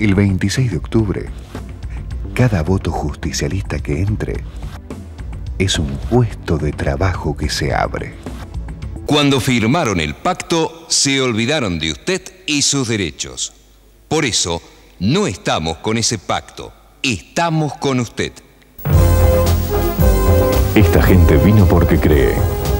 El 26 de octubre, cada voto justicialista que entre es un puesto de trabajo que se abre. Cuando firmaron el pacto, se olvidaron de usted y sus derechos. Por eso, no estamos con ese pacto, estamos con usted. Esta gente vino porque cree.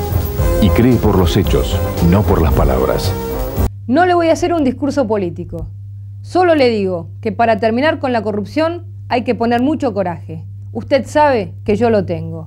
Y cree por los hechos, no por las palabras. No le voy a hacer un discurso político. Solo le digo que para terminar con la corrupción hay que poner mucho coraje. Usted sabe que yo lo tengo.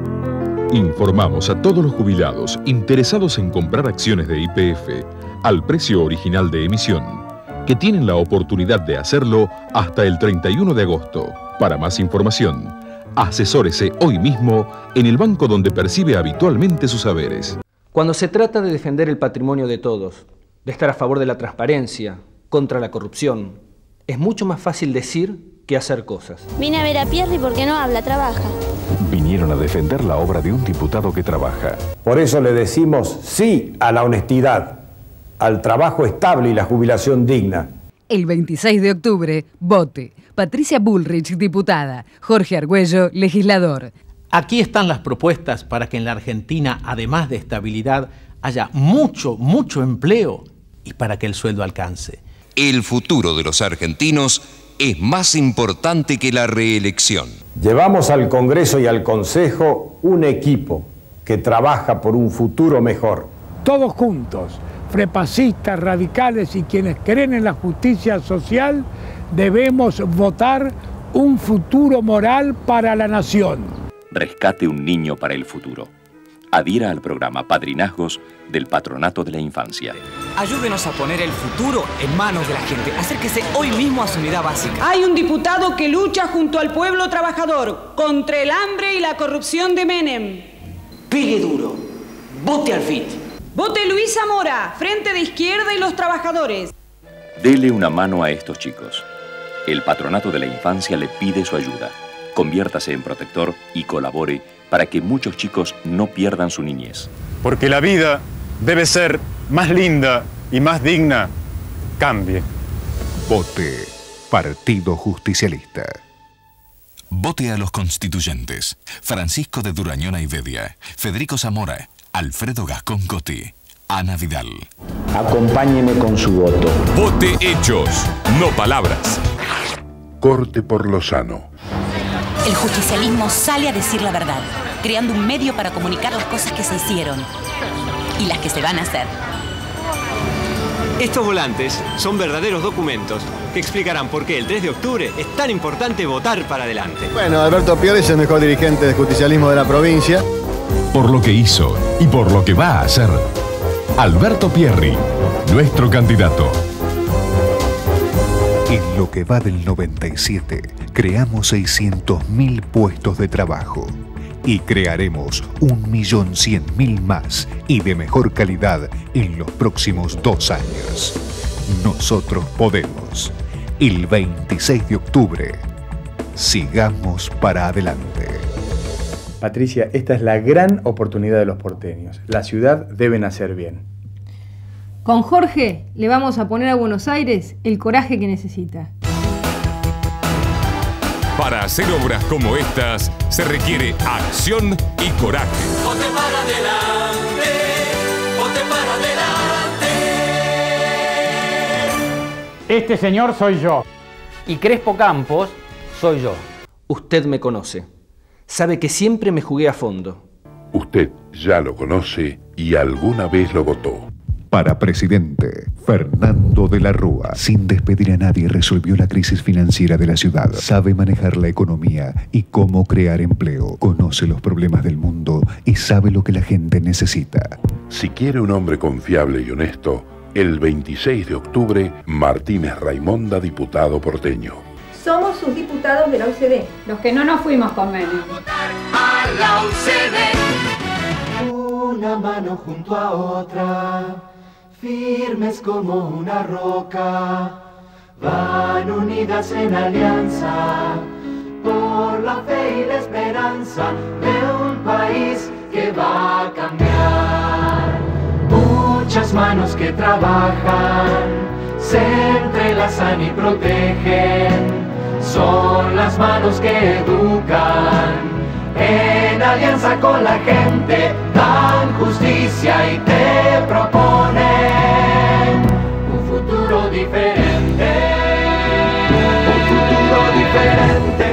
Informamos a todos los jubilados interesados en comprar acciones de YPF al precio original de emisión, que tienen la oportunidad de hacerlo hasta el 31 de agosto. Para más información, asesórese hoy mismo en el banco donde percibe habitualmente sus haberes. Cuando se trata de defender el patrimonio de todos, de estar a favor de la transparencia, contra la corrupción, es mucho más fácil decir que hacer cosas. Vine a ver a Pierri porque no habla, trabaja. Vinieron a defender la obra de un diputado que trabaja. Por eso le decimos sí a la honestidad, al trabajo estable y la jubilación digna. El 26 de octubre, vote. Patricia Bullrich, diputada. Jorge Argüello, legislador. Aquí están las propuestas para que en la Argentina, además de estabilidad, haya mucho empleo y para que el sueldo alcance. El futuro de los argentinos es más importante que la reelección. Llevamos al Congreso y al Consejo un equipo que trabaja por un futuro mejor. Todos juntos, frepasistas, radicales y quienes creen en la justicia social, debemos votar un futuro moral para la nación. Rescate un niño para el futuro. Adhiera al programa Padrinazgos del Patronato de la Infancia. Ayúdenos a poner el futuro en manos de la gente. Acérquese hoy mismo a su unidad básica. Hay un diputado que lucha junto al pueblo trabajador contra el hambre y la corrupción de Menem. Pegue duro. Vote al FIT. Vote Luis Zamora, Frente de Izquierda y los Trabajadores. Dele una mano a estos chicos. El Patronato de la Infancia le pide su ayuda. Conviértase en protector y colabore para que muchos chicos no pierdan su niñez. Porque la vida debe ser más linda y más digna. Cambie. Vote Partido Justicialista. Vote a los constituyentes. Francisco de Durañona y Bedia, Federico Zamora, Alfredo Gascón Cotti, Ana Vidal. Acompáñeme con su voto. Vote hechos, no palabras. Corte por lo sano. El justicialismo sale a decir la verdad, creando un medio para comunicar las cosas que se hicieron y las que se van a hacer. Estos volantes son verdaderos documentos que explicarán por qué el 3 de octubre es tan importante votar para adelante. Bueno, Alberto Pierri es el mejor dirigente de justicialismo de la provincia. Por lo que hizo y por lo que va a hacer, Alberto Pierri, nuestro candidato. En lo que va del 97, creamos 600.000 puestos de trabajo y crearemos 1.100.000 más y de mejor calidad en los próximos 2 años. Nosotros podemos. El 26 de octubre, sigamos para adelante. Patricia, esta es la gran oportunidad de los porteños. La ciudad debe nacer bien. Con Jorge le vamos a poner a Buenos Aires el coraje que necesita. Para hacer obras como estas se requiere acción y coraje. Vote para adelante, vote para adelante. Este señor soy yo. Y Crespo Campos soy yo. Usted me conoce. Sabe que siempre me jugué a fondo. Usted ya lo conoce y alguna vez lo votó. Para presidente, Fernando de la Rúa. Sin despedir a nadie, resolvió la crisis financiera de la ciudad. Sabe manejar la economía y cómo crear empleo. Conoce los problemas del mundo y sabe lo que la gente necesita. Si quiere un hombre confiable y honesto, el 26 de octubre, Martínez Raimonda, diputado porteño. Somos sus diputados de la UCD, los que no nos fuimos con Menem. A la UCD. Una mano junto a otra, firmes como una roca, van unidas en alianza, por la fe y la esperanza de un país que va a cambiar. Muchas manos que trabajan, se entrelazan y protegen. Son las manos que educan, en alianza con la gente, dan justicia y te proponen un futuro diferente, un futuro diferente.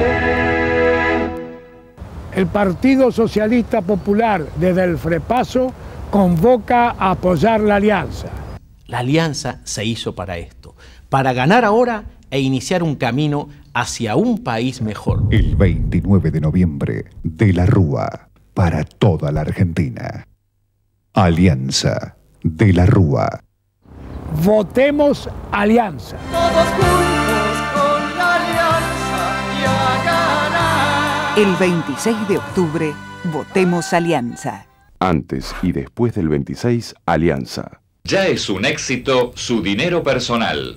El Partido Socialista Popular, desde el FREPASO, convoca a apoyar la alianza. La alianza se hizo para esto, para ganar ahora e iniciar un camino hacia un país mejor. El 29 de noviembre, de la Rúa, para toda la Argentina. Alianza de la Rúa. Votemos alianza. Todos juntos con la alianza y a ganar. El 26 de octubre, votemos alianza. Antes y después del 26, alianza. Ya es un éxito su dinero personal.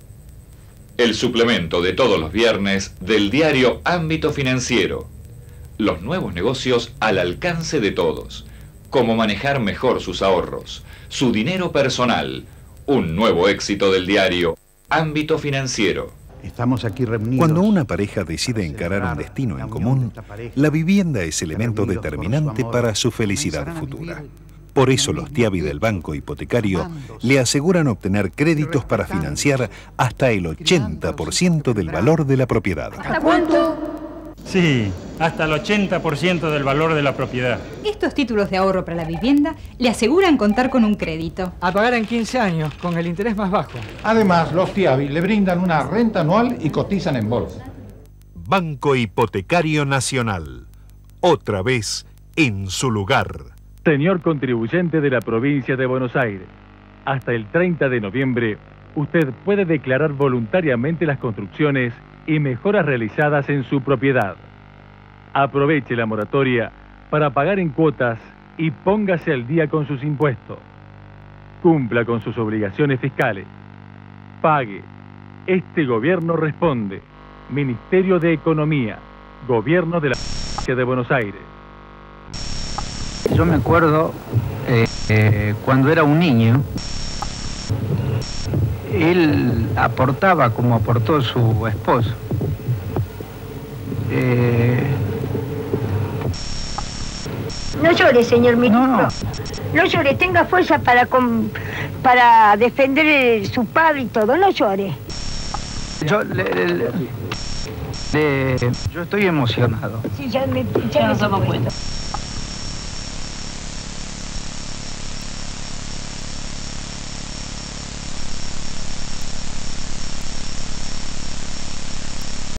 El suplemento de todos los viernes del diario Ámbito Financiero. Los nuevos negocios al alcance de todos. Cómo manejar mejor sus ahorros. Su dinero personal. Un nuevo éxito del diario Ámbito Financiero. Estamos aquí reunidos. Cuando una pareja decide encarar un destino en común, la vivienda es elemento determinante para su felicidad futura. Por eso los TIABI del Banco Hipotecario le aseguran obtener créditos para financiar hasta el 80% del valor de la propiedad. ¿Hasta cuánto? Sí, hasta el 80% del valor de la propiedad. Estos títulos de ahorro para la vivienda le aseguran contar con un crédito. A pagar en 15 años, con el interés más bajo. Además, los TIABI le brindan una renta anual y cotizan en bolsa. Banco Hipotecario Nacional. Otra vez en su lugar. Señor contribuyente de la provincia de Buenos Aires, hasta el 30 de noviembre, usted puede declarar voluntariamente las construcciones y mejoras realizadas en su propiedad. Aproveche la moratoria para pagar en cuotas y póngase al día con sus impuestos. Cumpla con sus obligaciones fiscales. Pague. Este gobierno responde. Ministerio de Economía, Gobierno de la provincia de Buenos Aires. Yo me acuerdo cuando era un niño, él aportaba como aportó su esposo. No llore, señor ministro. No. No llore, tenga fuerza para defender su padre y todo. No llore. Yo estoy emocionado. Sí, ya nos damos cuenta.